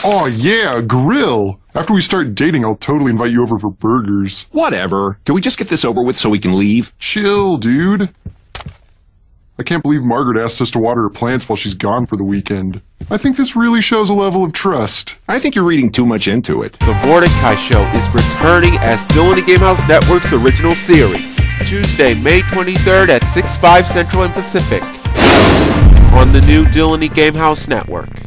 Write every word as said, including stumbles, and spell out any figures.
Aw, yeah, a grill. After we start dating, I'll totally invite you over for burgers. Whatever. Can we just get this over with so we can leave? Chill, dude. I can't believe Margaret asked us to water her plants while she's gone for the weekend. I think this really shows a level of trust. I think you're reading too much into it. The Mordecai Show is returning as Dillony Gamehouse Network's original series. Tuesday, May twenty-third at six, five Central and Pacific on the new Dillony Gamehouse Network.